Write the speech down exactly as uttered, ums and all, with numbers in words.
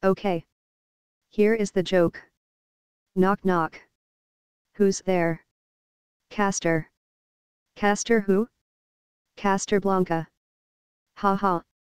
Okay. Here is the joke. Knock knock. Who's there? Castor. Castor who? Castorblanca. Ha ha.